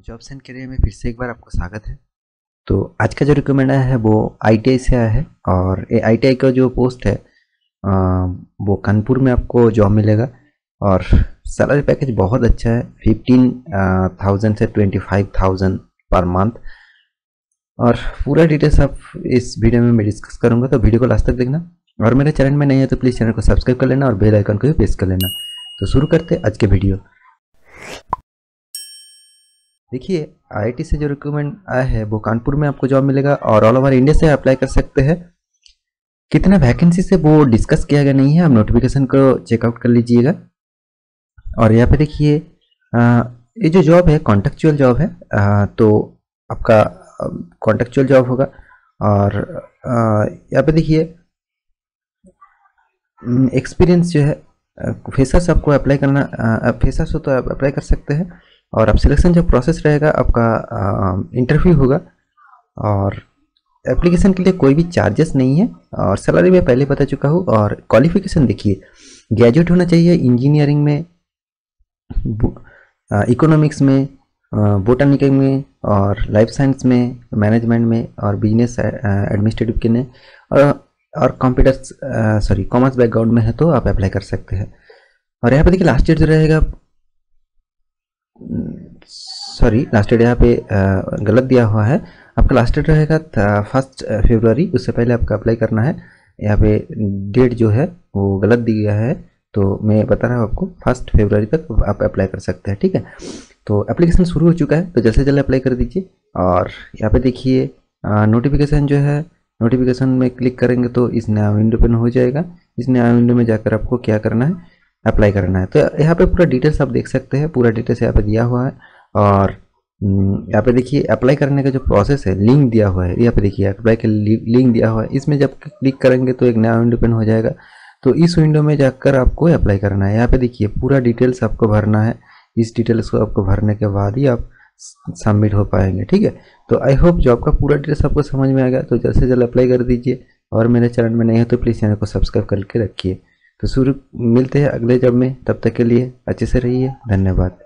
Jobs and career में फिर से एक बार आपको स्वागत है। तो आज का जो रिकमेंड आया है वो आईटीआई से आया है और ये आईटीआई का जो पोस्ट है वो कानपुर में आपको जॉब मिलेगा और सैलरी पैकेज बहुत अच्छा है। 15,000 से 25,000 पर मंथ और पूरा डिटेल्स आप इस वीडियो में मैं डिस्कस करूंगा, तो वीडियो को लास्ट तक देखना। और मेरे चैनल में नहीं है तो प्लीज़ चैनल को सब्सक्राइब कर लेना और बेल आइकन को भी प्रेस कर लेना। तो शुरू करते हैं आज के वीडियो। देखिए, आईआईटी से जो रिक्रूटमेंट आया है वो कानपुर में आपको जॉब मिलेगा और ऑल ओवर इंडिया से अप्लाई कर सकते हैं। कितना वैकेंसी से वो डिस्कस किया गया नहीं है, आप नोटिफिकेशन को चेकआउट कर लीजिएगा। और यहाँ पे देखिए ये जो जॉब है कॉन्ट्रेक्चुअल जॉब है, तो आपका कॉन्ट्रेक्चुअल जॉब होगा। और यहाँ पे देखिए एक्सपीरियंस जो है फ्रेशर्स आपको अप्लाई करना, फ्रेशर्स हो तो आप अप्लाई कर सकते हैं। और अब सिलेक्शन जो प्रोसेस रहेगा आपका इंटरव्यू होगा और एप्लीकेशन के लिए कोई भी चार्जेस नहीं है। और सैलरी मैं पहले बता चुका हूँ। और क्वालिफिकेशन देखिए, ग्रेजुएट होना चाहिए इंजीनियरिंग में, इकोनॉमिक्स में, बोटानिकल में और लाइफ साइंस में, मैनेजमेंट में और बिजनेस एडमिनिस्ट्रेटिव के में और कंप्यूटर कॉमर्स बैकग्राउंड में है तो आप अप्लाई कर सकते हैं। और यहाँ पे देखिए लास्ट डेट जो रहेगा, लास्ट डेट यहाँ पे गलत दिया हुआ है। आपका लास्ट डेट रहेगा 1 फरवरी, उससे पहले आपका अप्लाई करना है। यहाँ पे डेट जो है वो गलत दिया है, तो मैं बता रहा हूँ आपको 1 फरवरी तक आप अप्लाई कर सकते हैं, ठीक है। तो एप्लीकेशन शुरू हो चुका है, तो जल्द से जल्द अप्लाई कर दीजिए। और यहाँ पे देखिए नोटिफिकेशन जो है, नोटिफिकेशन में क्लिक करेंगे तो इस नया विंडो ओपन हो जाएगा। इस नया विंडो में जाकर आपको क्या करना है, अप्लाई करना है। तो यहाँ पे पूरा डिटेल्स आप देख सकते हैं, पूरा डिटेल्स यहाँ पे दिया हुआ है। और यहाँ पे देखिए अप्लाई करने का जो प्रोसेस है, लिंक दिया हुआ है। यहाँ पे देखिए अप्लाई का लिंक दिया हुआ है, इसमें जब क्लिक करेंगे तो एक नया विंडो ओपन हो जाएगा। तो इस विंडो में जाकर आपको अप्लाई करना है। यहाँ पे देखिए पूरा डिटेल्स आपको भरना है। इस डिटेल्स को आपको भरने के बाद ही आप सबमिट हो पाएंगे, ठीक है। तो आई होप जॉब का पूरा डिटेल्स आपको समझ में आएगा। तो जल्द से जल्द अप्लाई कर दीजिए और मेरे चैनल में नहीं है तो प्लीज़ चैनल को सब्सक्राइब करके रखिए। तो मिलते हैं अगले जॉब में, तब तक के लिए अच्छे से रहिए। धन्यवाद।